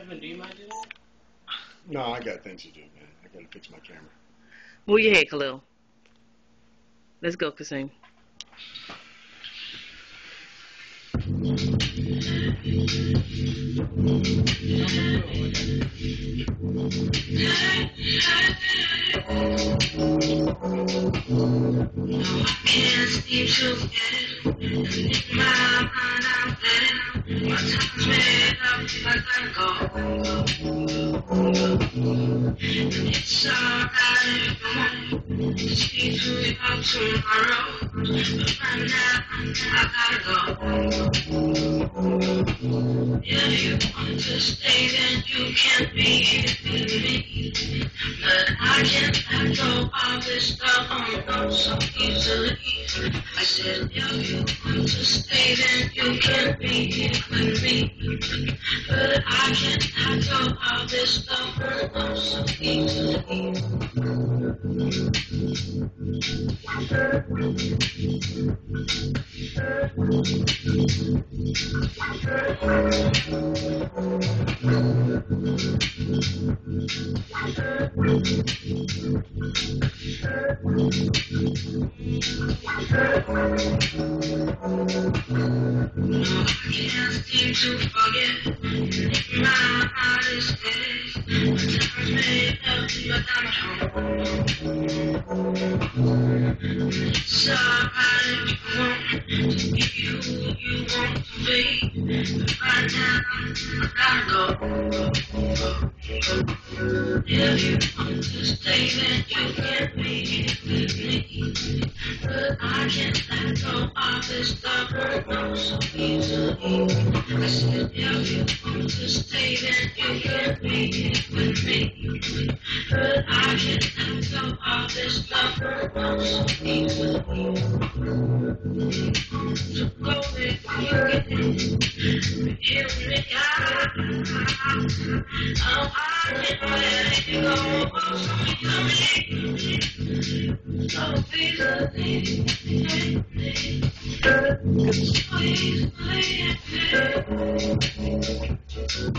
Evan, do you mind doing that? No, I got things to do, man. I gotta fix my camera. Move your head, Khalil. Let's go, Qaasim. Can't seem to get in my mind. I'm dead. My time's made up. I gotta go. It's alright if you want to speak to me about tomorrow. But right now, I gotta go. If you want to stay, then you can be here with me. But I can't let go of this stuff on so easily. I said, if you want to stay, then you can be here with me. But I can't let go of this stuff on so easily. I can't seem to forget. My heart is dead. My time's made up, but I'm at home. It's alright if you want to be who you want to be. But right now, I gotta go. If you want to stay, then you can be here with me. But I can't let go of this stuff so easily. I said, if you want to stay, then you can be here with me. But I can't let go of this stuff so easily. So go with me, hear me out. Oh, I can't let you go so easily. So easily. Please, please, please.